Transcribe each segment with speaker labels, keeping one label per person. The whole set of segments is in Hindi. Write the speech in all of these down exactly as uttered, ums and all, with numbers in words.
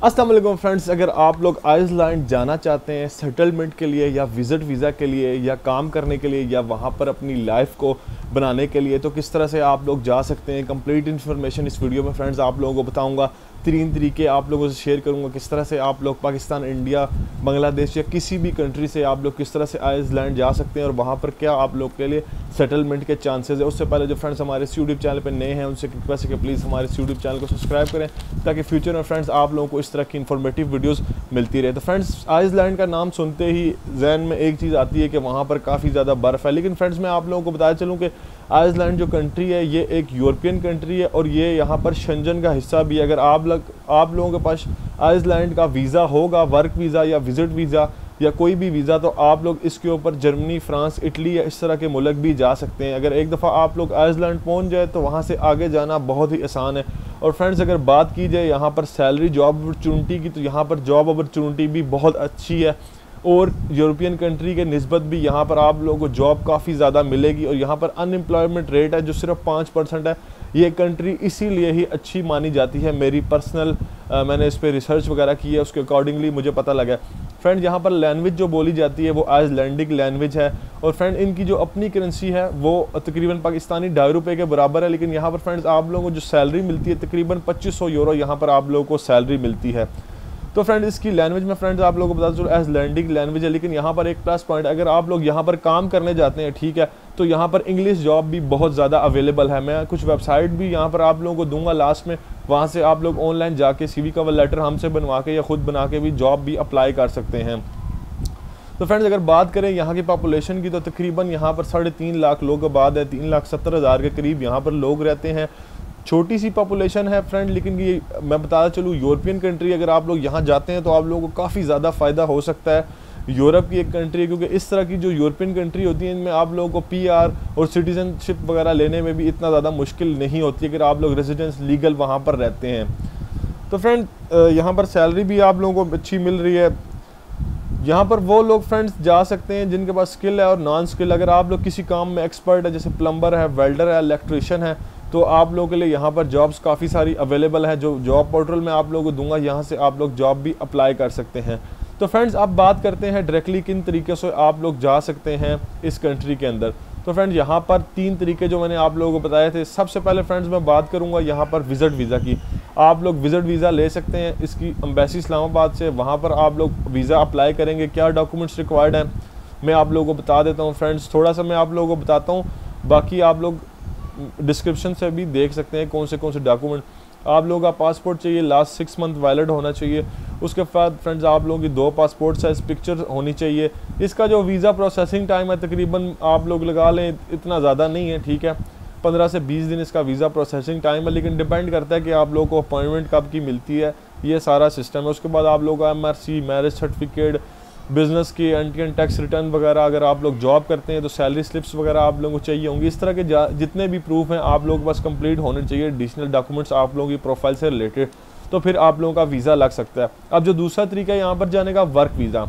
Speaker 1: अस्सलाम वालेकुम फ्रेंड्स, अगर आप लोग आइसलैंड जाना चाहते हैं सेटलमेंट के लिए या विज़िट वीज़ा के लिए या काम करने के लिए या वहाँ पर अपनी लाइफ को बनाने के लिए, तो किस तरह से आप लोग जा सकते हैं, कंप्लीट इन्फॉर्मेशन इस वीडियो में फ्रेंड्स आप लोगों को बताऊंगा। तीन तरीके आप लोगों से शेयर करूंगा किस तरह से आप लोग पाकिस्तान, इंडिया, बांग्लादेश या किसी भी कंट्री से आप लोग किस तरह से आइसलैंड जा सकते हैं और वहाँ पर क्या आप लोग के लिए सेटलमेंट के चांसेस है। उससे पहले जो फ्रेंड्स हमारे इस यूट्यूब चैनल पर नए हैं उनसे रिक्वेस्ट है कि प्लीज़ हमारे इस यूट्यूब चैनल को सब्सक्राइब करें ताकि फ्यूचर में फ्रेंड्स आप लोगों को इस तरह की इन्फॉर्मेटिव वीडियोस मिलती रहे। तो फ्रेंड्स, आइसलैंड का नाम सुनते ही जहन में एक चीज़ आती है कि वहाँ पर काफ़ी ज़्यादा बर्फ़ है, लेकिन फ्रेंड्स मैं आप लोगों को बताया चलूँ कि आइसलैंड जो कंट्री है ये एक यूरोपियन कंट्री है और ये यहाँ पर शेंजन का हिस्सा भी है। अगर आप लोग आप लोगों के पास आइसलैंड का वीज़ा होगा, वर्क वीज़ा या विज़िट वीज़ा या कोई भी वीज़ा, तो आप लोग इसके ऊपर जर्मनी, फ्रांस, इटली या इस तरह के मुल्क भी जा सकते हैं। अगर एक दफ़ा आप लोग आइसलैंड पहुँच जाए तो वहाँ से आगे जाना बहुत ही आसान है। और फ्रेंड्स, अगर बात की जाए यहाँ पर सैलरी जॉब अपॉर्चुनिटी की, तो यहाँ पर जॉब अपॉर्चुनिटी भी बहुत अच्छी है और यूरोपियन कंट्री के निस्बत भी यहाँ पर आप लोगों को जॉब काफ़ी ज़्यादा मिलेगी। और यहाँ पर अनएम्प्लॉयमेंट रेट है जो सिर्फ पाँच परसेंट है। ये कंट्री इसीलिए ही अच्छी मानी जाती है। मेरी पर्सनल आ, मैंने इस पर रिसर्च वगैरह की है, उसके अकॉर्डिंगली मुझे पता लगा। फ्रेंड, यहाँ पर लैंग्वेज जो बोली जाती है वो आइसलैंडिक लैंग्वेज है और फ्रेंड इनकी जो अपनी करेंसी है वो तकरीबन पाकिस्तानी ढाई रुपये के बराबर है। लेकिन यहाँ पर फ्रेंड्स आप लोगों को जो सैलरी मिलती है तकरीबन पच्चीस सौ यूरो यहाँ पर आप लोगों को सैलरी मिलती है। तो फ्रेंड, इसकी लैंग्वेज में फ्रेंड्स आप लोगों को बता चलो आइसलैंडिक लैंग्वेज है। लेकिन यहाँ पर एक प्लस पॉइंट, अगर आप लोग यहाँ पर काम करने जाते हैं, ठीक है, तो यहाँ पर इंग्लिश जॉब भी बहुत ज़्यादा अवेलेबल है। मैं कुछ वेबसाइट भी यहाँ पर आप लोगों को दूंगा लास्ट में, वहाँ से आप लोग ऑनलाइन जाके सीवी कवर लेटर हमसे बनवा के या खुद बना के भी जॉब भी अप्लाई कर सकते हैं। तो फ्रेंड्स, अगर बात करें यहाँ की पॉपुलेशन की, तो तकरीबन यहाँ पर साढ़े तीन लाख लोग आबाद है, तीन लाख सत्तर हज़ार के करीब यहाँ पर लोग रहते हैं। छोटी सी पॉपुलेशन है फ्रेंड, लेकिन ये मैं बताता चलूँ यूरोपियन कंट्री अगर आप लोग यहाँ जाते हैं तो आप लोगों को काफ़ी ज़्यादा फ़ायदा हो सकता है। यूरोप की एक कंट्री है, क्योंकि इस तरह की जो यूरोपियन कंट्री होती है इनमें आप लोगों को पीआर और सिटीजनशिप वगैरह लेने में भी इतना ज़्यादा मुश्किल नहीं होती अगर आप लोग रेजिडेंस लीगल वहाँ पर रहते हैं। तो फ्रेंड, यहाँ पर सैलरी भी आप लोगों को अच्छी मिल रही है। यहाँ पर वो लोग फ्रेंड्स जा सकते हैं जिनके पास स्किल है और नॉन स्किल। अगर आप लोग किसी काम में एक्सपर्ट है, जैसे प्लम्बर है, वेल्डर है, इलेक्ट्रिशियन है, तो आप लोगों के लिए यहाँ पर जॉब्स काफ़ी सारी अवेलेबल है जो जॉब पोर्टल में आप लोगों को दूंगा। यहाँ से आप लोग जॉब भी अप्लाई कर सकते हैं। तो फ्रेंड्स, अब बात करते हैं डायरेक्टली किन तरीके से आप लोग जा सकते हैं इस कंट्री के अंदर। तो फ्रेंड्स, यहाँ पर तीन तरीके जो मैंने आप लोगों को बताए थे। सबसे पहले फ्रेंड्स मैं बात करूँगा यहाँ पर विज़िट वीज़ा की। आप लोग विज़िट वीज़ा ले सकते हैं इसकी एम्बेसी इस्लामाबाद से। वहाँ पर आप लोग वीज़ा अप्लाई करेंगे। क्या डॉक्यूमेंट्स रिक्वायर्ड हैं मैं आप लोगों को बता देता हूँ फ्रेंड्स, थोड़ा सा मैं आप लोगों को बताता हूँ, बाकी आप लोग डिस्क्रिप्शन से भी देख सकते हैं कौन से कौन से डॉक्यूमेंट। आप लोगों का पासपोर्ट चाहिए, लास्ट सिक्स मंथ वैलिड होना चाहिए। उसके बाद फ्रेंड्स आप लोगों की दो पासपोर्ट साइज पिक्चर होनी चाहिए। इसका जो वीज़ा प्रोसेसिंग टाइम है तकरीबन आप लोग लगा लें इतना ज़्यादा नहीं है, ठीक है, पंद्रह से बीस दिन इसका वीज़ा प्रोसेसिंग टाइम है। लेकिन डिपेंड करता है कि आप लोगों को अपॉइंटमेंट कब की मिलती है, ये सारा सिस्टम है। उसके बाद आप लोगों का M R C, marriage certificate, business की एंटी टैक्स रिटर्न वगैरह, अगर आप लोग जॉब करते हैं तो सैलरी स्लिप्स वगैरह आप लोगों को चाहिए होंगी। इस तरह के जितने भी प्रूफ हैं आप लोगों के पास कंप्लीट होने चाहिए, एडिशनल डॉक्यूमेंट्स आप लोगों की प्रोफाइल से रिलेटेड, तो फिर आप लोगों का वीज़ा लग सकता है। अब जो दूसरा तरीका है यहाँ पर जाने का, वर्क वीज़ा।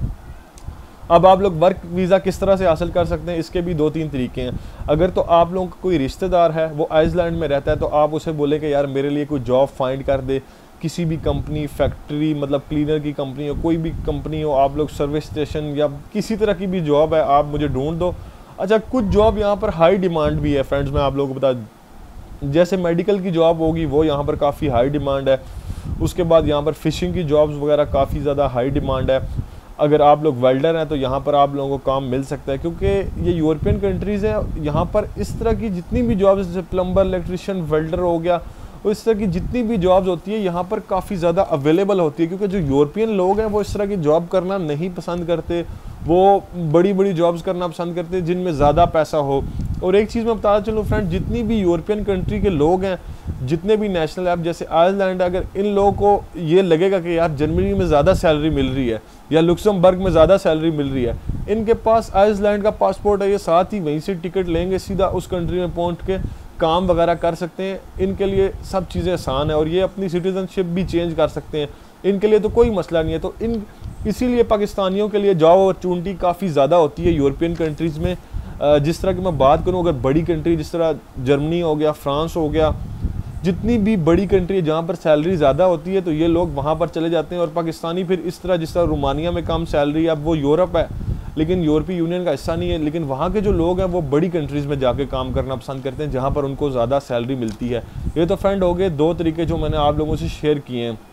Speaker 1: अब आप लोग वर्क वीज़ा किस तरह से हासिल कर सकते हैं, इसके भी दो तीन तरीके हैं। अगर तो आप लोगों का कोई रिश्तेदार है वो आइसलैंड में रहता है तो आप उसे बोले कि यार मेरे लिए कोई जॉब फाइंड कर दे, किसी भी कंपनी, फैक्ट्री, मतलब क्लीनर की कंपनी हो, कोई भी कंपनी हो, आप लोग सर्विस स्टेशन या किसी तरह की भी जॉब है आप मुझे ढूंढ दो। अच्छा, कुछ जॉब यहाँ पर हाई डिमांड भी है फ्रेंड्स, मैं आप लोगों को बता, जैसे मेडिकल की जॉब होगी वो यहाँ पर काफ़ी हाई डिमांड है। उसके बाद यहाँ पर फ़िशिंग की जॉब्स वगैरह काफ़ी ज़्यादा हाई डिमांड है। अगर आप लोग वेल्डर हैं तो यहाँ पर आप लोगों को काम मिल सकता है, क्योंकि ये यूरोपियन कंट्रीज़ है। यहाँ पर इस तरह की जितनी भी जॉब्स, जैसे प्लम्बर, इलेक्ट्रिशियन, वेल्डर हो गया, और इस तरह की जितनी भी जॉब्स होती है यहाँ पर काफ़ी ज़्यादा अवेलेबल होती है। क्योंकि जो यूरोपियन लोग हैं वो इस तरह की जॉब करना नहीं पसंद करते, वो बड़ी बड़ी जॉब्स करना पसंद करते हैं जिनमें ज़्यादा पैसा हो। और एक चीज़ मैं बताता चलूँ फ्रेंड, जितनी भी यूरोपियन कंट्री के लोग हैं, जितने भी नेशनल ऐप जैसे आइसलैंड, अगर इन लोगों को ये लगेगा कि यार जर्मनी में ज़्यादा सैलरी मिल रही है या लुक्समबर्ग में ज़्यादा सैलरी मिल रही है, इनके पास आइसलैंड का पासपोर्ट है, ये साथ ही वहीं से टिकट लेंगे, सीधा उस कंट्री में पहुँच के काम वगैरह कर सकते हैं। इनके लिए सब चीज़ें आसान है और ये अपनी सिटीजनशिप भी चेंज कर सकते हैं, इनके लिए तो कोई मसला नहीं है। तो इन इसीलिए पाकिस्तानियों के लिए जॉब अपॉर्चुनिटी काफ़ी ज़्यादा होती है यूरोपियन कंट्रीज़ में। जिस तरह की मैं बात करूं, अगर बड़ी कंट्री जिस तरह जर्मनी हो गया, फ्रांस हो गया, जितनी भी बड़ी कंट्री है जहाँ पर सैलरी ज़्यादा होती है तो ये लोग वहाँ पर चले जाते हैं, और पाकिस्तानी फिर इस तरह, जिस तरह रोमानिया में कम सैलरी है, अब वो यूरोप है लेकिन यूरोपीय यूनियन का हिस्सा नहीं है, लेकिन वहाँ के जो लोग हैं वो बड़ी कंट्रीज़ में जाके काम करना पसंद करते हैं जहाँ पर उनको ज़्यादा सैलरी मिलती है। ये तो फ्रेंड हो गए दो तरीके जो मैंने आप लोगों से शेयर किए हैं।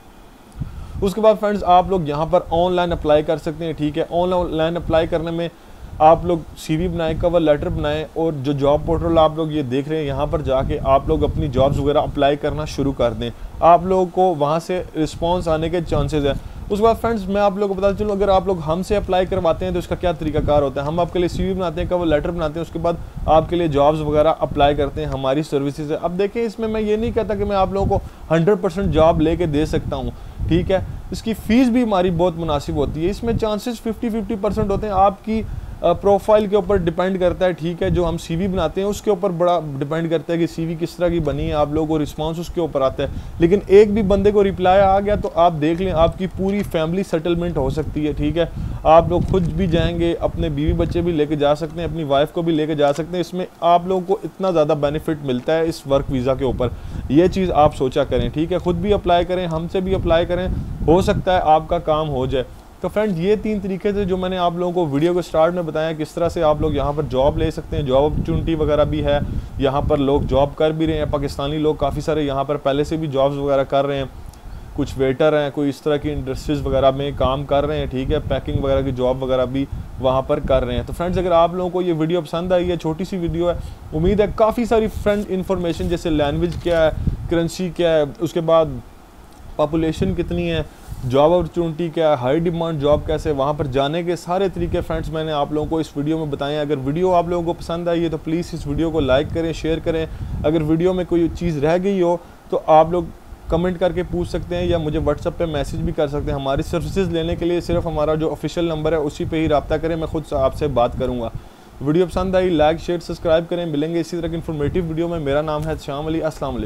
Speaker 1: उसके बाद फ्रेंड्स आप लोग यहाँ पर ऑनलाइन अप्लाई कर सकते हैं, ठीक है। ऑनलाइन अप्लाई करने में आप लोग सीवी बनाएं, कवर लेटर बनाएं, और जो जॉब पोर्टल आप लोग ये देख रहे हैं यहाँ पर जाके आप लोग अपनी जॉब्स वगैरह अप्लाई करना शुरू कर दें। आप लोगों को वहाँ से रिस्पांस आने के चांसेस हैं। उसके बाद फ्रेंड्स मैं आप लोगों को बताता चलूँ, अगर आप लोग हमसे अप्लाई करवाते हैं तो इसका क्या तरीकाकार होता है। हम आपके लिए सीवी बनाते हैं, कवर लेटर बनाते हैं, उसके बाद आपके लिए जॉब्स वगैरह अप्लाई करते हैं हमारी सर्विसेज से। अब देखें, इसमें मैं ये नहीं कहता कि मैं आप लोगों को हंड्रेड परसेंट जॉब लेके दे सकता हूँ, ठीक है। इसकी फ़ीस भी हमारी बहुत मुनासिब होती है, इसमें चांसेस फिफ्टी फिफ्टी परसेंट होते हैं। आपकी प्रोफाइल के ऊपर डिपेंड करता है, ठीक है। जो हम सीवी बनाते हैं उसके ऊपर बड़ा डिपेंड करता है कि सीवी किस तरह की बनी है, आप लोगों को रिस्पांस उसके ऊपर आता है। लेकिन एक भी बंदे को रिप्लाई आ गया तो आप देख लें आपकी पूरी फैमिली सेटलमेंट हो सकती है, ठीक है। आप लोग खुद भी जाएंगे, अपने बीवी बच्चे भी लेके जा सकते हैं, अपनी वाइफ को भी लेके जा सकते हैं। इसमें आप लोगों को इतना ज़्यादा बेनिफिट मिलता है इस वर्क वीज़ा के ऊपर, ये चीज़ आप सोचा करें, ठीक है। खुद भी अप्लाई करें, हमसे भी अप्लाई करें, हो सकता है आपका काम हो जाए। तो फ्रेंड्स ये तीन तरीके थे जो मैंने आप लोगों को वीडियो के स्टार्ट में बताया, किस तरह से आप लोग यहाँ पर जॉब ले सकते हैं। जॉब अपॉर्चुनिटी वगैरह भी है, यहाँ पर लोग जॉब कर भी रहे हैं, पाकिस्तानी लोग काफ़ी सारे यहाँ पर पहले से भी जॉब्स वगैरह कर रहे हैं, कुछ वेटर हैं, कोई इस तरह की इंडस्ट्रीज़ वगैरह में काम कर रहे हैं, ठीक है। पैकिंग वगैरह की जॉब वगैरह भी वहाँ पर कर रहे हैं। तो फ्रेंड्स अगर आप लोगों को ये वीडियो पसंद आई है, छोटी सी वीडियो है, उम्मीद है काफ़ी सारी फ्रेंड इन्फॉर्मेशन जैसे लैंग्वेज क्या है, करेंसी क्या है, उसके बाद पॉपुलेशन कितनी है, जॉब अपॉर्चुनिटी क्या है, हाई डिमांड जॉब कैसे, वहाँ पर जाने के सारे तरीके फ्रेंड्स मैंने आप लोगों को इस वीडियो में बताए हैं। अगर वीडियो आप लोगों को पसंद आई है तो प्लीज़ इस वीडियो को लाइक करें, शेयर करें। अगर वीडियो में कोई चीज़ रह गई हो तो आप लोग कमेंट करके पूछ सकते हैं या मुझे व्हाट्सएप पे मैसेज भी कर सकते हैं। हमारी सर्विसेज लेने के लिए सिर्फ हमारा जो ऑफिशियल नंबर है उसी पे ही रब्ता करें, मैं खुद आपसे बात करूँगा। वीडियो पसंद आई लाइक शेयर सब्सक्राइब करें। मिलेंगे इसी तरह की इन्फॉर्मेटिव वीडियो में। मेरा नाम है शाम अली। अस्सलाम वालेकुम।